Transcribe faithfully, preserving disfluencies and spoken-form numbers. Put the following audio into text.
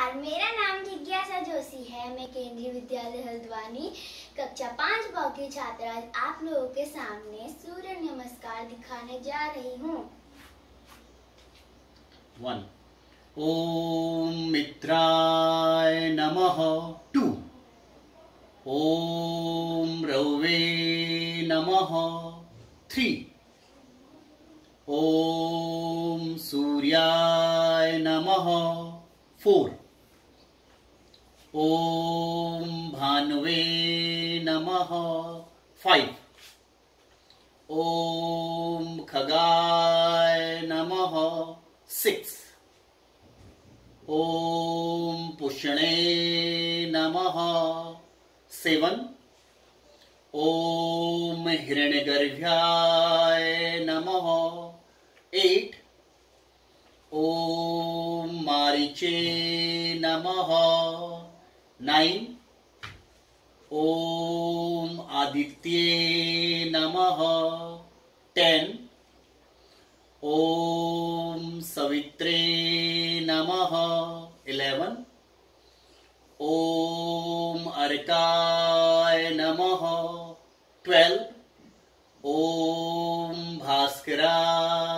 नमस्कार, मेरा नाम जिज्ञासा जोशी है। मैं केंद्रीय विद्यालय हल्द्वानी कक्षा पाँच ब की छात्र आज आप लोगों के सामने सूर्य नमस्कार दिखाने जा रही हूँ। वन ओम मित्राय नमः। टू ओम रवे नमः। थ्री ओम सूर्याय नमः। फोर ओम भानुवे नमः। फाइव ओम खगाय नमः। सिक्स ओम पुष्णे नमः। सेवन ओम हिरण्यगर्भाय नमः। एट ओम मारीचे नमः। नाइन ओम आदित्ये नमः। टेन ओम सवित्रे नमः। इलेवन ओम अर्काय नमः। Twelve ohm भास्कराय